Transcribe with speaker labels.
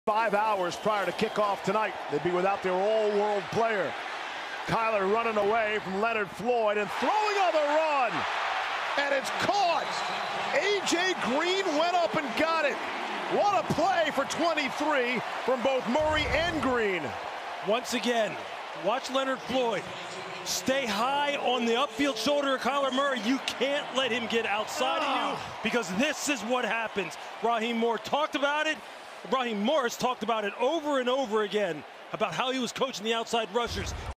Speaker 1: 5 hours prior to kickoff tonight. They'd be without their all-world player. Kyler running away from Leonard Floyd and throwing on the run. And it's caught. A.J. Green went up and got it. What a play for 23 from both Murray and Green.
Speaker 2: Once again, watch Leonard Floyd stay high on the upfield shoulder of Kyler Murray. You can't let him get outside of you, because this is what happens. Raheem Morris talked about it over and over again about how he was coaching the outside rushers.